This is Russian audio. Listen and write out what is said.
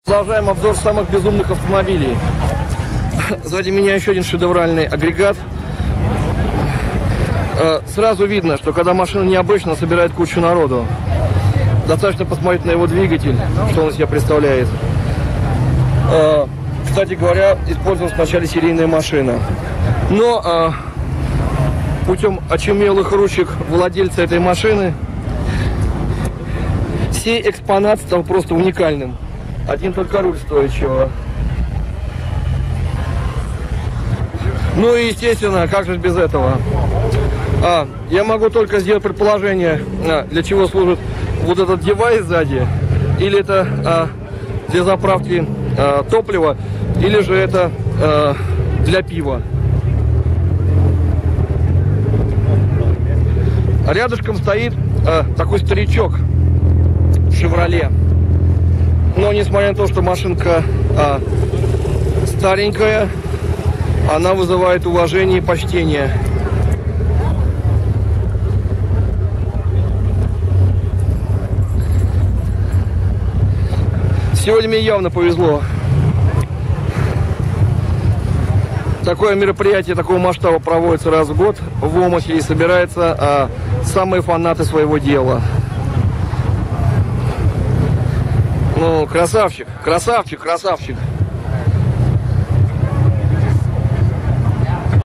Продолжаем обзор самых безумных автомобилей. Сзади меня еще один шедевральный агрегат. Сразу видно, что когда машина необычно, собирает кучу народу. Достаточно посмотреть на его двигатель, что он из себя представляет. Кстати говоря, использовалась в начале серийная машина. Но путем очумелых ручек владельца этой машины сей экспонат стал просто уникальным. Один только руль стоит чего. Ну и естественно, как же без этого? Я могу только сделать предположение, для чего служит вот этот девайс сзади. Или это для заправки топлива, или же это для пива. Рядышком стоит такой старичок «Шевроле». Но несмотря на то, что машинка старенькая, она вызывает уважение и почтение. Сегодня мне явно повезло. Такое мероприятие такого масштаба проводится раз в год в Омахе, и собираются самые фанаты своего дела. Ну, красавчик, красавчик, красавчик.